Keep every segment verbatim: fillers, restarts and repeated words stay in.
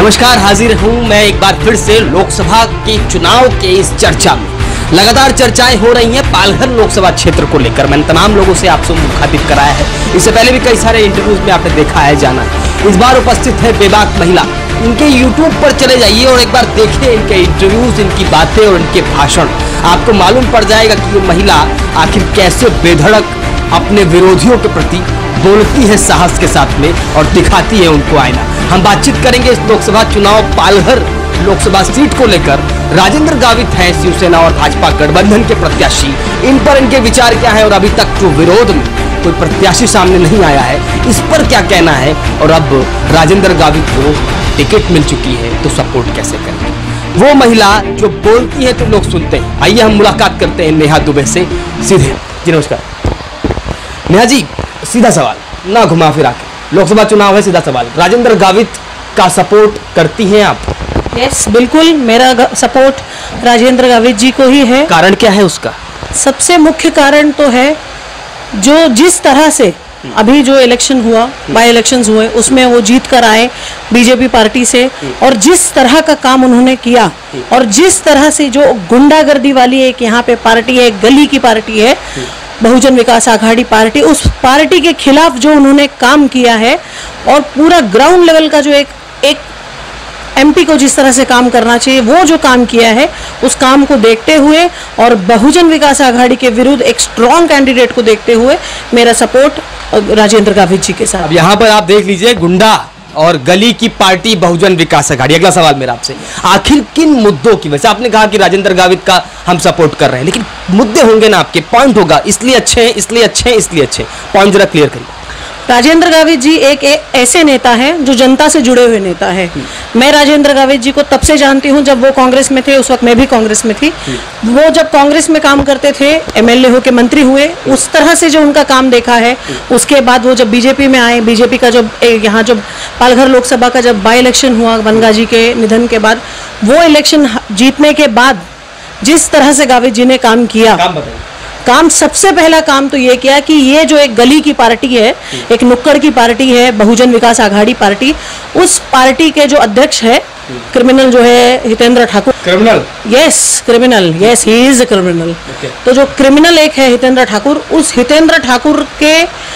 नमस्कार, हाजिर हूं मैं एक बार फिर से लोकसभा के चुनाव के इस चर्चा में। लगातार चर्चाएं हो रही हैं पालघर लोकसभा क्षेत्र को लेकर। मैंने तमाम लोगों से आपसे मुखातिब कराया है, इससे पहले भी कई सारे इंटरव्यूज में आपने देखा है, जाना है। इस बार उपस्थित है बेबाक महिला। इनके यूट्यूब पर चले जाइए और एक बार देखिए इनके इंटरव्यूज, इनकी बातें और इनके भाषण। आपको मालूम पड़ जाएगा कि ये महिला आखिर कैसे बेधड़क अपने विरोधियों के प्रति बोलती है साहस के साथ में और दिखाती है उनको आईना। हम बातचीत करेंगे इस लोकसभा चुनाव पालघर लोकसभा सीट को लेकर। राजेंद्र गावित हैं शिवसेना और भाजपा गठबंधन के प्रत्याशी। इन पर इनके विचार क्या है और अभी तक जो विरोध में कोई प्रत्याशी सामने नहीं आया है, इस पर क्या कहना है। और अब राजेंद्र गावित को टिकट मिल चुकी है तो सपोर्ट कैसे करेंगे। वो महिला जो बोलती है तो लोग सुनते हैं। आइए हम मुलाकात करते हैं नेहा दुबे से सीधे। जी नमस्कार नेहा जी, सीधा सवाल, ना घुमा फिरा के, लोकसभा चुनाव है, सीधा सवाल। राजेंद्र गावित का सपोर्ट करती हैं आप? यस yes, बिल्कुल, मेरा सपोर्ट राजेंद्र गावित जी को ही है। कारण क्या है उसका? सबसे मुख्य कारण तो है जो जिस तरह से अभी जो इलेक्शन हुआ, बाई इलेक्शंस हुए, उसमें वो जीत कर आए बीजेपी पार्टी से, और जिस तरह का काम उन्होंने किया और जिस तरह से जो गुंडागर्दी वाली एक यहाँ पे पार्टी है, एक गली की पार्टी है बहुजन विकास आघाड़ी पार्टी, उस पार्टी के खिलाफ जो उन्होंने काम किया है और पूरा ग्राउंड लेवल का जो एक एक एमपी को जिस तरह से काम करना चाहिए वो जो काम किया है, उस काम को देखते हुए और बहुजन विकास आघाड़ी के विरुद्ध एक स्ट्रॉन्ग कैंडिडेट को देखते हुए मेरा सपोर्ट राजेंद्र गावित जी के साथ। अब यहाँ पर आप देख लीजिए, गुंडा और गली की पार्टी बहुजन विकास आघाड़ी। अगला सवाल मेरा आपसे, आखिर किन मुद्दों की वजह से आपने कहा कि राजेंद्र गावित का हम सपोर्ट कर रहे हैं, लेकिन मुद्दे होंगे ना आपके, पॉइंट होगा, इसलिए अच्छे हैं, इसलिए अच्छे हैं, इसलिए अच्छे हैं, पॉइंट जरा क्लियर करिए। राजेंद्र गावित जी एक ए, ऐसे नेता हैं जो जनता से जुड़े हुए नेता है। मैं राजेंद्र गावित जी को तब से जानती हूं जब वो कांग्रेस में थे, उस वक्त मैं भी कांग्रेस में थी। वो जब कांग्रेस में काम करते थे, एमएलए होके मंत्री हुए, उस तरह से जो उनका काम देखा है, उसके बाद वो जब बीजेपी में आए, बीजेपी का जब यहाँ जब पालघर लोकसभा का जब बाई इलेक्शन हुआ बनगा जी के निधन के बाद, वो इलेक्शन जीतने के बाद जिस तरह से गावित जी ने काम किया, काम, काम सबसे पहला काम तो ये किया कि ये जो एक गली की पार्टी है, एक नुक्कड़ की पार्टी है, बहुजन विकास आघाड़ी पार्टी, उस पार्टी के जो अध्यक्ष है, क्रिमिनल जो है Hitendra Thakur. Criminal? Yes, criminal, yes, he is a criminal. तो जो क्रिमिनल एक है हितेंद्र ठाकुर, उस हितेंद्र ठाकुर के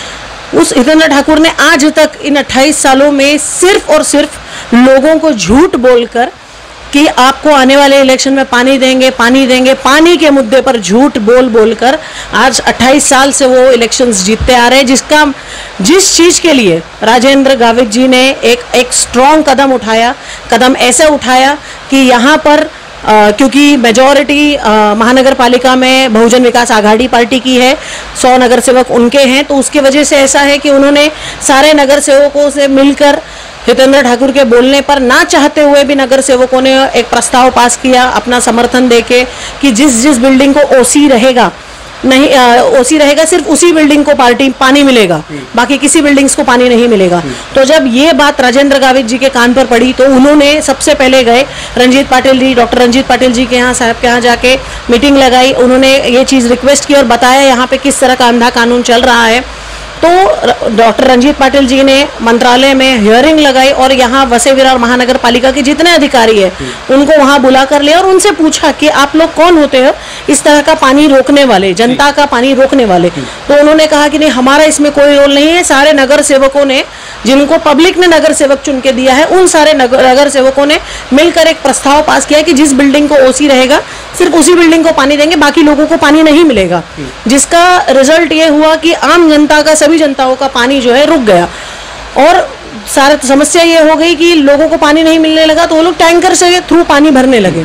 उस हितेंद्र ठाकुर ने आज तक इन अट्ठाईस सालों में सिर्फ और सिर्फ लोगों को झूठ बोलकर कि आपको आने वाले इलेक्शन में पानी देंगे, पानी देंगे, पानी के मुद्दे पर झूठ बोल बोलकर आज अट्ठाईस साल से वो इलेक्शंस जीतते आ रहे हैं, जिसका जिस चीज़ के लिए राजेंद्र गावित जी ने एक एक स्ट्रॉन्ग कदम उठाया, कदम ऐसे उठाया कि यहाँ पर आ, क्योंकि मेजॉरिटी महानगर पालिका में बहुजन विकास आघाड़ी पार्टी की है, सौ नगर सेवक उनके हैं, तो उसकी वजह से ऐसा है कि उन्होंने सारे नगर सेवकों से मिलकर हितेंद्र ठाकुर के बोलने पर, ना चाहते हुए भी नगर सेवकों ने एक प्रस्ताव पास किया अपना समर्थन देके कि जिस जिस बिल्डिंग को ओसी रहेगा, नहीं ओसी रहेगा, सिर्फ उसी बिल्डिंग को पार्टी पानी मिलेगा, बाकी किसी बिल्डिंग्स को पानी नहीं मिलेगा। तो जब ये बात राजेंद्र गावित जी के कान पर पड़ी तो उन्होंने सबसे पहले गए रंजीत पाटिल जी, डॉक्टर रंजीत पाटिल जी के यहाँ, साहब के यहाँ जाके मीटिंग लगाई। उन्होंने ये चीज़ रिक्वेस्ट की और बताया यहाँ पे किस तरह का अंधा कानून चल रहा है। तो डॉक्टर रंजीत पाटिल जी ने मंत्रालय में हियरिंग लगाई और यहाँ वसे विरार महानगर पालिका के जितने अधिकारी हैं उनको वहाँ बुला कर लिया और उनसे पूछा कि आप लोग कौन होते हो इस तरह का पानी रोकने वाले, जनता का पानी रोकने वाले। तो उन्होंने कहा कि नहीं, हमारा इसमें कोई रोल नहीं है। सारे नगर सेवकों ने, जिनको पब्लिक ने नगर सेवक चुन के दिया है, उन सारे नगर, नगर सेवकों ने मिलकर एक प्रस्ताव पास किया कि जिस बिल्डिंग को ओसी रहेगा सिर्फ उसी बिल्डिंग को पानी देंगे, बाकी लोगों को पानी नहीं मिलेगा। जिसका रिजल्ट ये हुआ कि आम जनता का, सभी जनताओं का पानी जो है रुक गया और सारा समस्या ये हो गई कि लोगों को पानी नहीं मिलने लगा, तो वो लोग टैंकर से थ्रू पानी भरने लगे।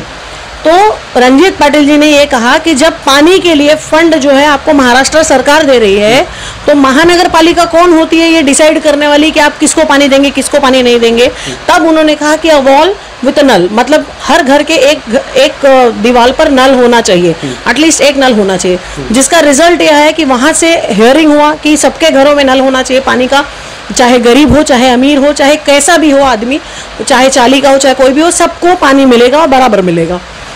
तो रंजीत पाटिल जी ने ये कहा कि जब पानी के लिए फंड जो है आपको महाराष्ट्र सरकार दे रही है, तो महानगर पालिका कौन होती है ये डिसाइड करने वाली कि आप किसको पानी देंगे, किसको पानी नहीं देंगे। तब उन्होंने कहा कि अ वॉल विथ नल, मतलब हर घर के एक एक दीवार पर नल होना चाहिए, एटलीस्ट एक नल होना चाहिए। जिसका रिजल्ट यह है कि वहाँ से हियरिंग हुआ कि सबके घरों में नल होना चाहिए पानी का, चाहे गरीब हो, चाहे अमीर हो, चाहे कैसा भी हो आदमी, चाहे चाली का हो, चाहे कोई भी हो, सबको पानी मिलेगा और बराबर मिलेगा।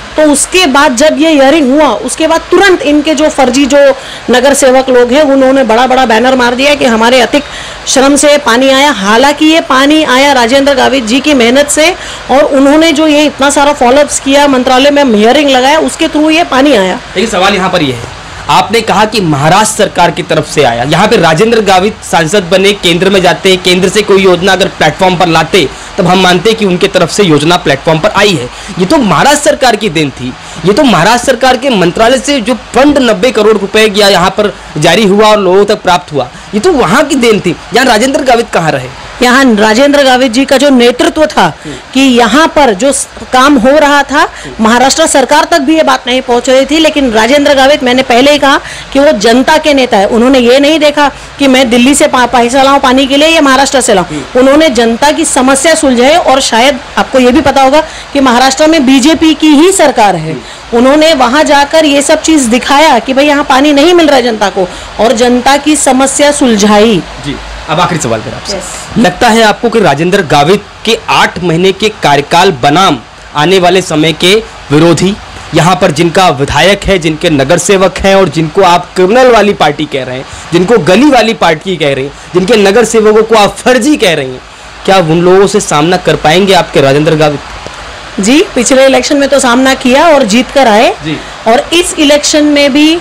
तो उसके बाद जब ये हियरिंग हुआ उसके बाद तुरंत इनके जो फर्जी जो नगर सेवक लोग हैं उन्होंने बड़ा बड़ा बैनर मार दिया कि हमारे अतिक श्रम से पानी आया। हालांकि ये पानी आया राजेंद्र गावित जी की मेहनत से, और उन्होंने जो ये इतना सारा फॉलोअप्स किया, मंत्रालय में हियरिंग लगाया, उसके थ्रू ये पानी आया। लेकिन सवाल यहाँ पर ये है, आपने कहा कि महाराष्ट्र सरकार की तरफ से आया, यहाँ पे राजेंद्र गावित सांसद बने, केंद्र में जाते, केंद्र से कोई योजना अगर प्लेटफॉर्म पर लाते तब हम मानते कि उनके तरफ से योजना प्लेटफॉर्म पर आई है। ये तो महाराष्ट्र सरकार की देन थी, ये तो महाराष्ट्र सरकार के मंत्रालय से जो फंड नब्बे करोड़ रुपए या यहाँ पर जारी हुआ और लोगों तक प्राप्त हुआ, ये तो वहां की देन थी। यहाँ राजेंद्र गावित कहाँ रहे? यहाँ राजेंद्र गावित जी का जो नेतृत्व था कि यहाँ पर जो काम हो रहा था महाराष्ट्र सरकार तक भी ये बात नहीं पहुंच रही थी, लेकिन राजेंद्र गावित, मैंने पहले ही कहा कि वो जनता के नेता है। उन्होंने ये नहीं देखा कि मैं दिल्ली से पैसा लाऊं पानी के लिए या महाराष्ट्र से लाऊं, उन्होंने जनता की समस्या सुलझाई। और शायद आपको ये भी पता होगा कि महाराष्ट्र में बीजेपी की ही सरकार है, उन्होंने वहां जाकर ये सब चीज दिखाया कि भाई यहाँ पानी नहीं मिल रहा है जनता को, और जनता की समस्या सुलझाई। जी, अब आखिरी सवाल मेरा आपसे, लगता है आपको कि राजेंद्र गावित के आठ महीने के कार्यकाल बनाम आने वाले समय के विरोधी, यहाँ पर जिनका विधायक है, जिनके नगर सेवक हैं और जिनको आप क्रिमिनल वाली पार्टी कह रहे हैं, जिनको गली वाली पार्टी कह रहे हैं, जिनके नगर सेवकों को आप फर्जी कह रहे हैं, क्या उन लोगों से सामना कर पाएंगे आपके राजेंद्र गावित? जी, पिछले इलेक्शन में तो सामना किया और जीत कर आए, और इस इलेक्शन में भी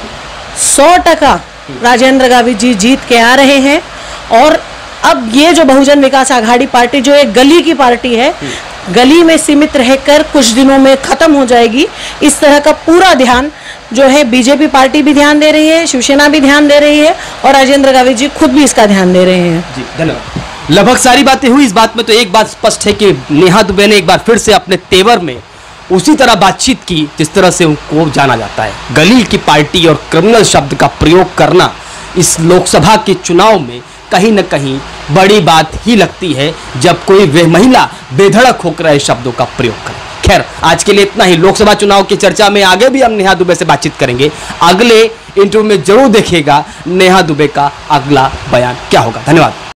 सौ टका राजेंद्र गावित जी जीत के आ रहे हैं। और अब ये जो बहुजन विकास आघाड़ी पार्टी जो एक गली की पार्टी है, गली में सीमित रहकर कुछ दिनों में खत्म हो जाएगी। इस तरह का पूरा ध्यान जो है बीजेपी पार्टी भी ध्यान दे रही है, शिवसेना भी ध्यान दे रही है, और राजेंद्र गावित जी खुद भी इसका ध्यान दे रहे हैं। जी, धन्यवाद। लगभग सारी बातें हुई। इस बात में तो एक बात स्पष्ट है कि नेहा दुबे ने एक बार फिर से अपने तेवर में उसी तरह बातचीत की जिस तरह से उनको जाना जाता है। गली की पार्टी और क्रिमिनल शब्द का प्रयोग करना इस लोकसभा के चुनाव में कहीं न कहीं बड़ी बात ही लगती है, जब कोई वे महिला बेधड़क होकर इस शब्दों का प्रयोग करे। खैर, आज के लिए इतना ही। लोकसभा चुनाव की चर्चा में आगे भी हम नेहा दुबे से बातचीत करेंगे। अगले इंटरव्यू में जरूर देखिएगा नेहा दुबे का अगला बयान क्या होगा। धन्यवाद।